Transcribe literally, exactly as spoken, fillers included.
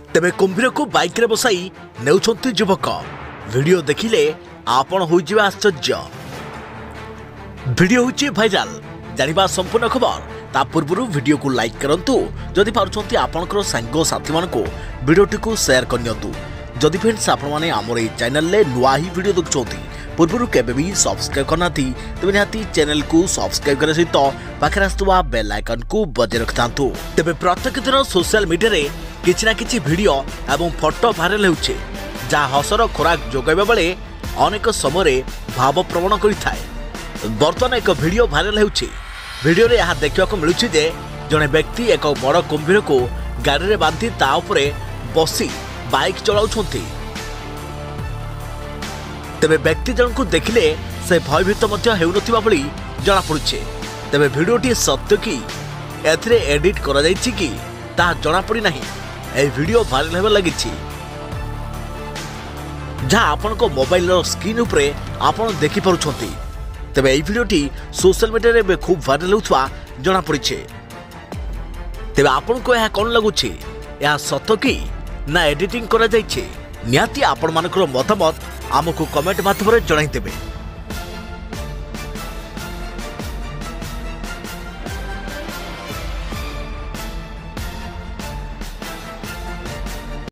तेबे कुंभीर को बाइक रे बसाई नेउछंती युवक। वीडियो देखिले आपण होइजिबा आश्चर्य। वीडियो होची भाइराल। जानिबा संपूर्ण खबर ता पूर्व वीडियो को लाइक करंतु जदि पारुछंती आपनकर संग साथी मान को वीडियोटी को शेयर करनियंतु। जदि फ्रेंड्स आपण माने हमर ए चैनल ले नुआ ही वीडियो देखछोंती पूर्व केबे भी सब्सक्राइब करनाती तबे निहाती चैनल को सब्सक्राइब करे सहित पाखरे आस्तुवा बेल आइकन को बजे रखतांतु। तबे प्रत्येक दिन सोशल मीडिया रे किछि ना किछि वीडियो एवं फोटो भाइराल होउछे जा हसर खोराक जोगाइबा बेले अनेक समय भाव प्रवण करिथाय। बर्तमान एक वीडियो भाइराल होउछे। वीडियो रे यह देखा मिलूँ जे जड़े व्यक्ति एक बड़ कुंभीर को गाड़ी रे बांधी ता उपरे बसी बाइक चलाउछंती। तेबे व्यक्ति जन को देखिले से भयभीत मध्य हेउनथिबा भली जणा पड़ुछे। तेबे वीडियोटी सत्य कि एथिरे एडिट करा जायछि कि ता जणा पड़ी नाही। ए वीडियो भाइराल हेबा लागिछि जहाँ आपण को मोबाइल रो स्क्रीन उपरे आपण देखि परुछंती। तेबे এই ভিডিওটি सोशल मीडिया रे खूब भाइराल होउथवा जणा पड़िछे। तेबे आपण को यह कोन लागुछि या सत्य कि ना एडिटिंग करा जायछि? निहाती आपण मानकर मतामत आमको कमेंट माध्यम रे जणाई देबे।